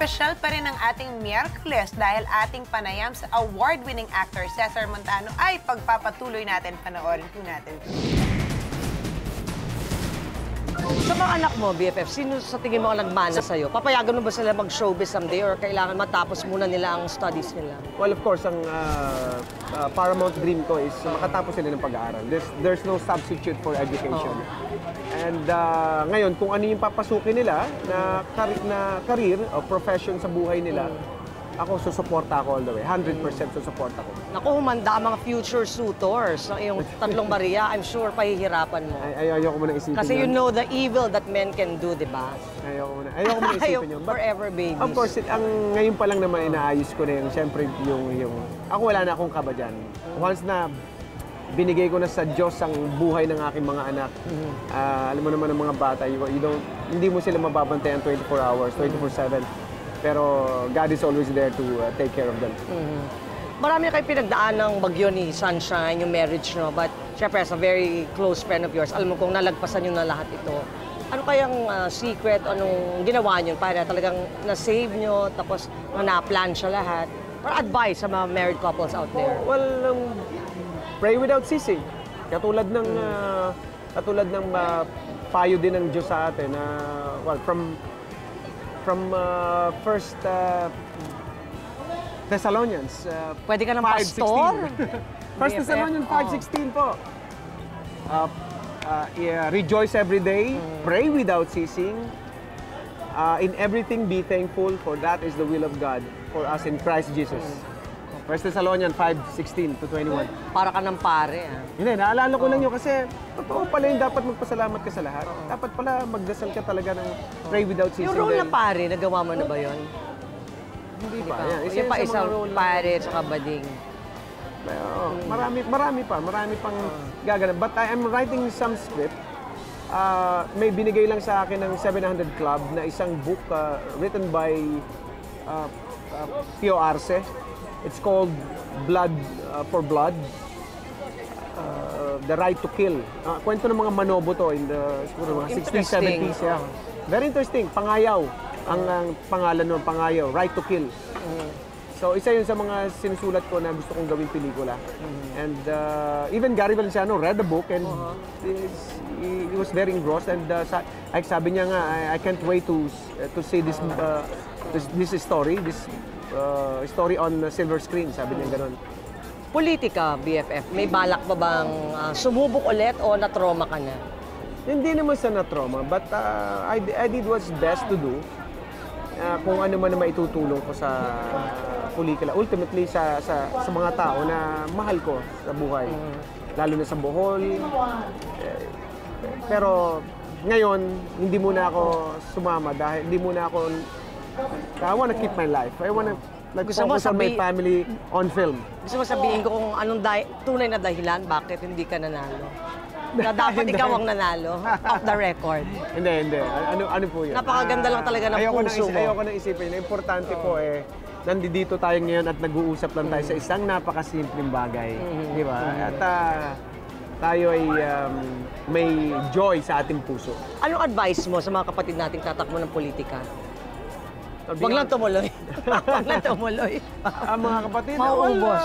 espesyal pa rin ang ating Miyerkules dahil ating panayam sa award-winning actor Cesar Montano ay pagpapatuloy natin, panoorin po natin. Sa mga anak mo, BFF, sino sa tingin mo ang nagmana sa'yo? Papayagan mo ba sila mag-showbiz someday or kailangan matapos muna nila ang studies nila? Well, of course, ang paramount dream ko is makatapos sila ng pag-aaral. There's no substitute for education. And ngayon, kung ano yung papasukin nila na career o profession sa buhay nila, ako susuporta ako all the way. 100% susuporta ko. Naku, humanda ang mga future suitors ng iyong tatlong Maria. I'm sure pahihirapan mo. Ayoko mo na isipin Kasi you yun. know the evil that men can do, di ba? Ayoko mo na isipin yun. Forever babies. Of course, ngayon pa lang naman inaayos ko na yung, siyempre, yung ako wala na akong kaba dyan. Once na binigay ko na sa Diyos ang buhay ng aking mga anak, alam mo naman ng mga bata, hindi mo sila mababantayan 24 hours, 24/7. Pero God is always there to take care of them. Marami kayo pinagdaan ng bagyo ni Sunshine, yung marriage nyo. But syempre, as a very close friend of yours, alam mo kung nalagpasan nyo na lahat ito. Ano kayang secret, anong ginawa nyo para talagang na-save nyo, tapos na-plan siya lahat? Or advice sa mga married couples out there? Well, pray without ceasing. Katulad ng payo din ng Diyos sa atin na from First Thessalonians. Pwede ka ng pastor? First Thessalonians 5:16 po. Rejoice every day, pray without ceasing. In everything be thankful, for that is the will of God for us in Christ Jesus. First Thessalonians 5:16-21. Para ka ng pare, ah. Hindi, naalala ko lang yun kasi totoo pala yung dapat magpasalamat ka sa lahat. Dapat pala magdasal ka talaga ng pray without ceasing. Yung role na pare, nagawa mo na ba yun? Hindi pa. Yung pa isang pare at saka bading. Marami pang gaganap. But I am writing some script. May binigay lang sa akin ng 700 Club na isang book written by Pio Arce. It's called Blood for Blood. The Right to Kill. Kwento ng mga manobo to in the siguro mga 60s, 70s. Yeah. Very interesting. Pangayaw. Ang pangalan nun, Pangayaw. Right to Kill. So, isa yun sa mga sinusulat ko na gusto kong gawing pelikula. And even Gary Valenciano read the book and he was very engrossed. And sabi niya nga, I can't wait to see this story, story on silver screen, sabi niya gano'n. Politika, BFF, may balak ba bang sumubok ulit o na-trauma ka na? Hindi naman sa na-trauma, but I did what's best to do. Kung ano man na maitutulong ko sa pelikula. Ultimately, sa mga tao na mahal ko sa buhay. Lalo na sa Bohol. Pero ngayon, hindi muna ako sumama dahil hindi muna ako I want to keep my life. I want to focus on my family on film. Gusto mo sabihin ko kung anong tunay na dahilan bakit hindi ka nanalo? Na dapat ikaw ang nanalo, off the record. Hindi. Ano po yun? Napakaganda lang talaga ng puso mo. Ayoko nang isipin. Importante po nandito tayo ngayon at nag-uusap lang tayo sa isang napakasimpleng bagay. Di ba? At tayo ay may joy sa ating puso. Anong advice mo sa mga kapatid nating tatakbo ng politika? Wag lang tumuloy. Wag lang tumuloy. Mga kapatid, mauubos.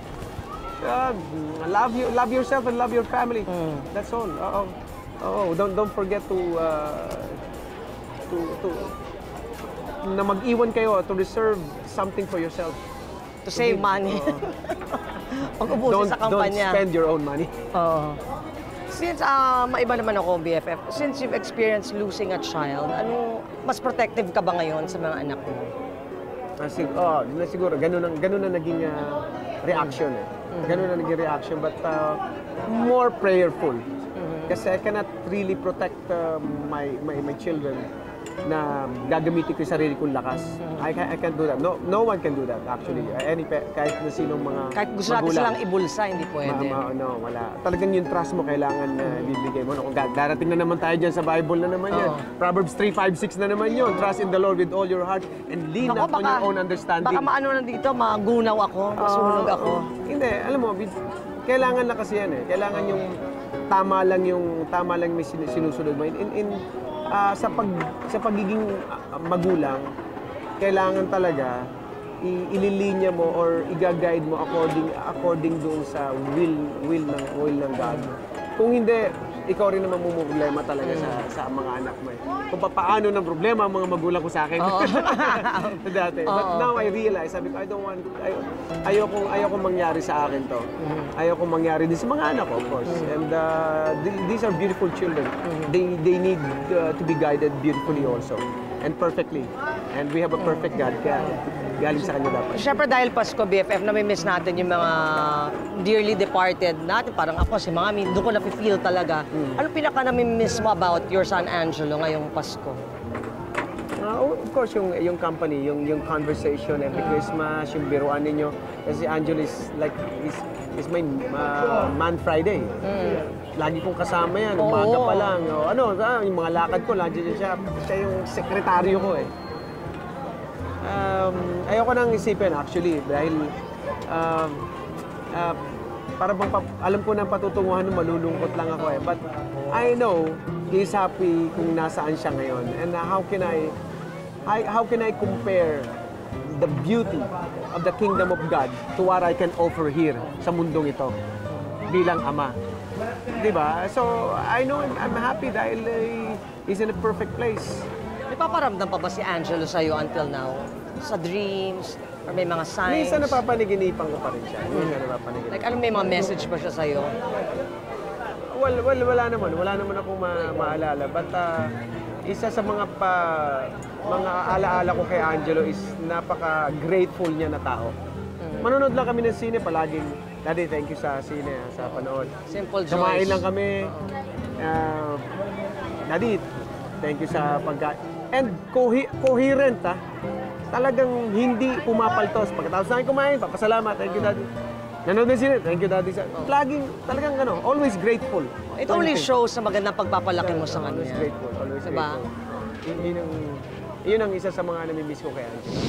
Love yourself and love your family. That's all. Don't forget to na mag-iwan kayo to reserve something for yourself. To save money. Pag-ubusin sa kampanya. Don't spend your own money. Since maiba naman ako, BFF, since you've experienced losing a child, mas protective ka ba ngayon sa mga anak mo? Siguro, ganun na naging reaction Ganun na naging reaction, but more prayerful. Kasi I cannot really protect my children na gagamitin ko yung sarili kong lakas. I can't do that. No one can do that actually. Kahit na sinong mga kahit gusto natin silang ibulsa, hindi pwede. Wala. Talagang yung trust mo kailangan bibigay mo. Kung darating na naman tayo dyan sa Bible na naman yan. Proverbs 3:5-6 na naman yun. Trust in the Lord with all your heart and lean not on your own understanding. Baka maano na dito, magunaw ako, masunog ako. Hindi, alam mo, kailangan na kasi yan Kailangan yung tama lang may sinusunod mo. Sa pagiging magulang, kailangan talaga ililinya mo or i-guide mo according doon sa will ng God. Kung hindi, ikaw rin naman problema talaga sa mga anak mo. Kung paano ng problema ang mga magulang ko sa akin. Dati. But now I realize, sabi ko, ayoko mangyari sa akin to. Ayoko mangyari din sa mga anak ko, of course. And these are beautiful children. They need to be guided beautifully also. And perfectly. And we have a perfect God. Kaya galing sa kanya dapat. Siyempre dahil Pasko, BFF, nami-miss natin yung mga dearly departed natin. Parang ako, si Mami, doon ko na-feel talaga. Ano pinaka nami-miss mo about your son Angelo ngayong Pasko? Of course, yung company, yung conversation every Christmas, yung biruan ninyo. Kasi Angelo is my man Friday. Lagi kong kasama yan, umaga pa lang. Yung mga lakad ko, lagi siya yung sekretaryo ko eh. Ayoko nang isipin actually dahil para bang alam ko na patutunguhan ng malulungkot lang ako eh. But I know he's happy kung nasaan siya ngayon. And how can I compare the beauty of the kingdom of God to what I can offer here sa mundong ito bilang ama. 'Di ba? So I know I'm happy dahil he's in a perfect place. Napaparamdam pa ba si Angelo sa'yo until now? Sa dreams? Or may mga signs? Minsan napapaniginipan ko pa rin siya. Minsan napapaniginipan. Like, ano may mga message ba siya sa'yo? Well, wala naman. Wala naman akong maalala. But isa sa mga alaala ko kay Angelo is napaka-grateful niya na tao. Manonood lang kami ng sine palaging, Daddy, thank you sa sine, sa panood. Simple joys. Kumain lang kami. Daddy, thank you sa pagkain. And coherent, talagang hindi pumapaltos. Pagkatapos namin kumain, papasalamat, thank you, Daddy. Nanood na sila, thank you, Daddy. Laging, talagang always grateful. It only shows sa magandang pagpapalaki mo sa Always kanya. grateful, always Diba? grateful. Yun ang isa sa mga namimiss ko kay Angelo.